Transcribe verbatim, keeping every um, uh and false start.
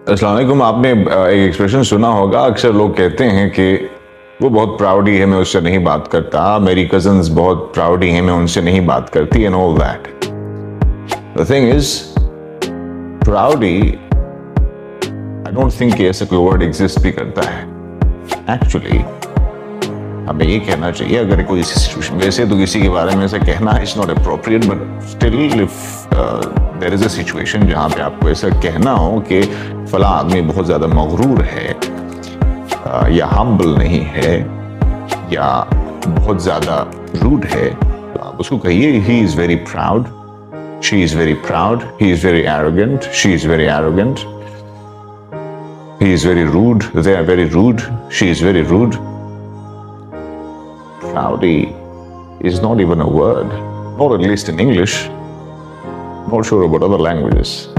अस्सलाम वालेकुम। आपने एक एक्सप्रेशन सुना होगा, अक्सर लोग कहते हैं कि वो बहुत प्राउडी है, मैं उससे नहीं बात करता, मेरी कजन्स बहुत प्राउडी हैं, मैं उनसे नहीं बात करती, and all that. The thing is, proudy I don't think ऐसा कोई वर्ड एग्जिस्ट भी करता है। एक्चुअली हमें ये कहना चाहिए, अगर कोई सिचुएशन, वैसे तो किसी के बारे में ऐसा कहना is not appropriate, but still if there is a situation जहाँ पे आपको ऐसा कहना हो कि फला आदमी बहुत ज़्यादा मगरूर है, uh, या हम्बल नहीं है, या बहुत ज़्यादा रूड है, तो आप उसको कहिए he is very proud, she is very proud, he is very arrogant, she is very arrogant, he is very rude, they are very rude, she is very rude. Proudy is not even a word, not at least in English. Not sure about other languages.